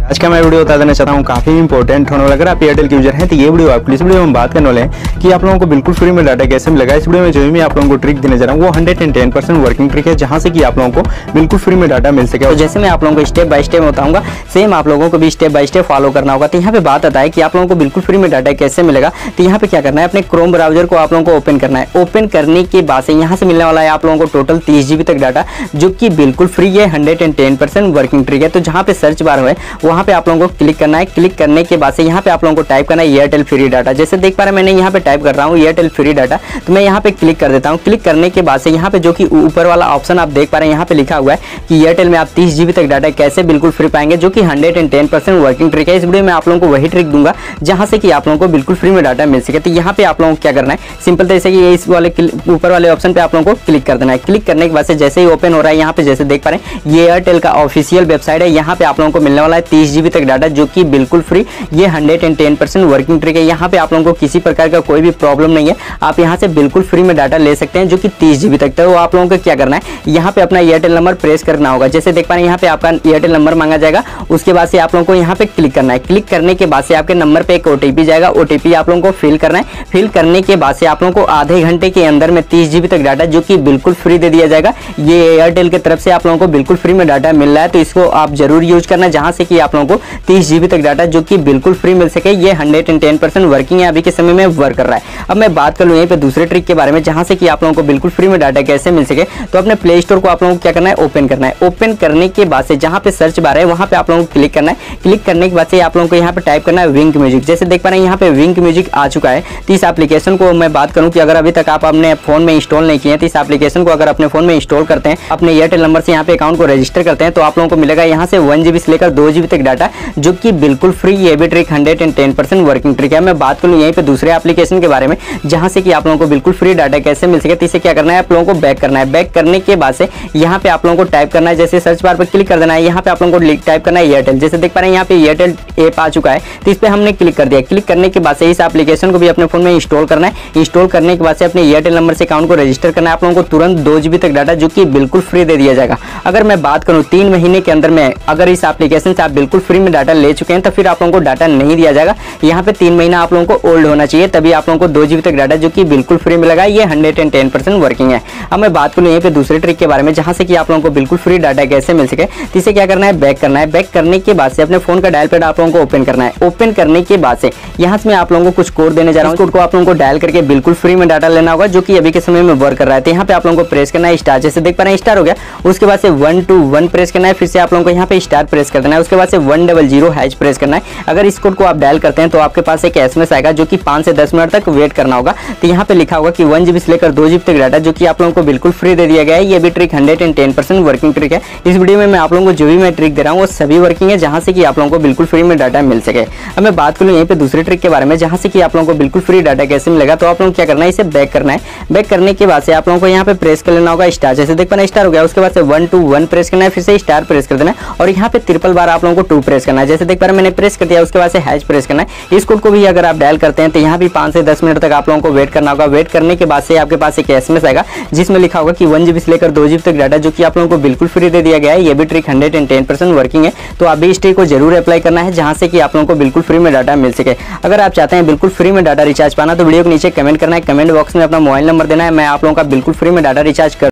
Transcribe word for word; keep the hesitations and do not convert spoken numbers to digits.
आज का मैं वीडियो बता देना चाहता हूँ काफी इंपॉर्टेंट होने वाला। अगर आप एयरटेल के यूजर हैं तो ये वीडियो आपके लिए। इस वीडियो में हम बात करने वाले हैं कि आप लोगों को बिल्कुल फ्री में डाटा कैसे मिलेगा। इस वीडियो में जो भी आप लोगों को ट्रिक देने जा रहा हूँ वो hundred and ten percent working trick है, जहां से कि आप लोगों को बिल्कुल फ्री में डाटा मिल सके। तो जैसे मैं आप लोगों को स्टेप बाय स्टेप बताऊंगा, सेम आप लोगों को भी स्टेप बाय स्टेप फॉलो करना होगा। तो यहाँ पे बात आता है कि आप लोगों को बिल्कुल फ्री में डाटा कैसे मिलेगा। तो यहाँ पे क्या करना है, अपने क्रोम ब्राउजर को आप लोगों को ओपन करना है। ओपन करने के बाद से यहाँ से मिलने वाला है आप लोगों को टोटल तीस जीबी तक डाटा, जो कि बिल्कुल फ्री है, hundred and ten percent working trick है। तो जहाँ पे सर्च बार है वहाँ पे आप लोगों को क्लिक करना है। क्लिक करने के बाद से यहाँ पे आप लोगों को टाइप करना है एयरटेल फ्री डाटा। जैसे देख पा रहे हैं मैंने यहाँ पे टाइप कर रहा हूँ एयरटेल फ्री डाटा, तो मैं यहाँ पे क्लिक कर देता हूँ। क्लिक करने के बाद से यहाँ पे जो कि ऊपर वाला ऑप्शन आप देख पा रहे हैं, यहाँ पे लिखा हुआ है कि एयरटेल में आप तीस जीबी तक डाटा कैसे बिल्कुल फ्री पाएंगे, जो कि hundred and ten percent working trick है। इस वीडियो में आप लोगों को वही ट्रिक दूंगा जहां से कि आप लोगों को बिल्कुल फ्री में डाटा मिल सके। तो यहाँ पे आप लोगों को क्या करना है, सिंपल तरीके से इस वाले ऊपर वाले ऑप्शन पे आप लोगों को क्लिक कर देना है। क्लिक करने के बाद से जैसे ही ओपन हो रहा है, यहाँ पे जैसे देख पा रहे हैं ये एयरटेल का ऑफिशियल वेबसाइट है। यहाँ पे आप लोगों को मिलने वाला है तीस जीबी तक डाटा, जो कि बिल्कुल फ्री, ये hundred and ten percent working trick है। यहाँ पे आप लोगों को किसी प्रकार का कोई भी प्रॉब्लम नहीं है, आप यहाँ से बिल्कुल फ्री में डाटा ले सकते हैं, जो कि तीस जीबी तक। तो आप लोगों को क्या करना है, यहाँ पे अपना एयरटेल नंबर प्रेस करना होगा। जैसे देख पा रहे हैं यहाँ पे आपका एयरटेल नंबर मांगा जाएगा, उसके बाद से आप लोगों को यहाँ पे क्लिक करना है। क्लिक करने के बाद से आपके नंबर पे एक ओटीपी जाएगा, ओटीपी आप लोगों को फिल करना है। फिल करने के बाद से आप लोगों को आधे घंटे के अंदर में तीस जीबी तक डाटा, जो कि बिल्कुल फ्री दे दिया जाएगा। ये एयरटेल की तरफ से आप लोगों को बिल्कुल फ्री में डाटा मिल रहा है, तो इसको आप जरूर यूज करना, जहां से कि आप लोगों को तीस जीबी तक डाटा जो कि बिल्कुल फ्री मिल सके। ये hundred and ten percent working है, अभी के समय में वर्क कर रहा है। अब मैं बात कर लूँ यहीं पे दूसरे ट्रिक के बारे में, जहां से कि आप लोगों को बिल्कुल फ्री में डाटा कैसे मिल सके। तो अपने प्ले स्टोर को आप लोगों को क्या करना है, ओपन करना है। ओपन करने के बाद से जहां पे सर्च बार है वहां पे आप लोगों को क्लिक करना है। क्लिक करने के बाद से आप लोगों को यहाँ पे टाइप करना है विंक म्यूजिक। जैसे देख पा रहे हैं यहाँ पे विंक म्यूजिक आ चुका है। तो इस एप्लीकेशन को मैं बात करूँ कि अगर अभी तक आप अपने फोन में इंस्टॉल नहीं किए हैं, तो इस एप्लीकेशन को अगर अपने फोन में इंस्टॉल करते हैं, अपने एयरटेल नंबर से यहाँ पे अकाउंट को रजिस्टर करते हैं, तो आप लोगों को मिलेगा यहाँ से वन जीबी से लेकर दो जीबी तक डाटा, जो कि बिल्कुल फ्री। ये भी trick hundred and ten percent working trick है। मैं बात करूँ यहीं पे दूसरे एप्लीकेशन के बारे में, जहां से कि आप लोगों को बिल्कुल फ्री डाटा कैसे मिल सके। तो इसे क्या करना है, आप लोगों को बैक करना है। बैक करने के बाद से यहाँ पे आप लोगों को टाइप करना है, जैसे सर्च बार पर क्लिक कर देना है। यहाँ पे आप लोगों को टाइप करना है एयरटेल। जैसे देख पा रहे हैं यहाँ पे एयरटेल ऐप आ चुका है, तो इस पे हमने क्लिक कर दिया। क्लिक करने के बाद से इस एप्लीकेशन को भी अपने फोन में इंस्टॉल करना है। इंस्टॉल करने के बाद से अपने एयरटेल नंबर से अकाउंट को रजिस्टर करना है। आप लोगों को तुरंत दो जीबी तक डाटा, जो कि बिल्कुल फ्री दे दिया जाएगा। अगर मैं बात करूँ तीन महीने के अंदर में अगर इस एप्लीकेशन से आप बिल्कुल फ्री में डाटा ले चुके हैं, तो फिर आप लोगों को डाटा नहीं दिया जाएगा। यहाँ पे तीन महीना आप लोगों को ओल्ड होना चाहिए, तभी आप लोगों को दो जीबी तक डाटा, जो कि बिल्कुल फ्री मिलेगा। ये hundred and ten percent working है। अब मैं बात करूँ यहीं पे दूसरे ट्रिक के बारे में, जहां से कि आप लोगों को बिल्कुल फ्री डाटा कैसे मिल सके। तो इसे क्या करना है, बैक करना है। बैक करने के बाद से अपने फोन का डायल पैड आप लोगों को ओपन करना है। ओपन करने के बाद से यहाँ से मैं आप लोगों को कुछ कोड देने जा रहा हूँ। कोड को आप लोगों को डायल करके बिल्कुल फ्री में डाटा लेना होगा, जो कि अभी के समय में वर्क कर रहा है। तो यहाँ पे आप लोगों को प्रेस करना है स्टार। जैसे देख पा रहे हैं स्टार हो गया, उसके बाद से वन टू वन प्रेस करना है। फिर से आप लोगों को यहाँ पे स्टार प्रेस कर देना है। उसके बाद से one double zero hash press करना है। अगर इस कोड को आप डायल करते हैं तो आपके पास एक एसएमएस आएगा, जो कि पाँच से दस मिनट तक वेट करना होगा। तो यहाँ पे लिखा होगा कि वन जीबी से लेकर दो जीबी तक डाटा, जो कि आप लोगों को बिल्कुल फ्री दे दिया गया है। ये भी trick hundred and ten percent working trick है। इस वीडियो में मैं आप लोगों को जो भी मैं ट्रिक दे रहा हूँ वो सभी वर्किंग है, जहां से कि आप लोगों को बिल्कुल फ्री में डाटा मिल सके। अब मैं बात करूँ यहीं पे दूसरे ट्रिक के बारे में, जहां से कि आप लोगों को बिल्कुल फ्री डाटा कैसे मिलेगा। तो आप लोगों को क्या करना है, इसे बैक करना है। बैक करने के बाद से आप लोगों को यहाँ पे प्रेस कर लेना होगा स्टार। जैसे देख पाना स्टार हो गया, उसके बाद से वन टू वन प्रेस करना है। फिर से स्टार प्रेस कर देना है, और यहाँ पे ट्रिपल बार आप लोगों को टू प्रेस करना है। जैसे देख पा रहे मैंने प्रेस कर दिया, उसके बाद से हैच प्रेस करना है। इस कोड को भी अगर आप डायल करते हैं तो यहाँ भी पाँच से दस मिनट तक आप लोगों को वेट करना होगा। वेट करने के बाद से आपके पास एक एसएमएस आएगा, जिसमें लिखा होगा कि वन जीबी से लेकर दो जीबी तक डाटा, जो कि आप लोगों को बिल्कुल फ्री दे दिया गया है। ये भी trick hundred and ten percent working है। तो आप भी इस ट्रिक को जरूर अप्लाई करना है, जहां से कि आप लोगों को बिल्कुल फ्री में डाटा मिल सके। अगर आप चाहते हैं बिल्कुल फ्री में डाटा रिचार्ज पाना, तो वीडियो के नीचे कमेंट करना है। कमेंट बॉक्स में अपना मोबाइल नंबर देना है, मैं आप लोगों का बिल्कुल फ्री में डाटा रिचार्ज कर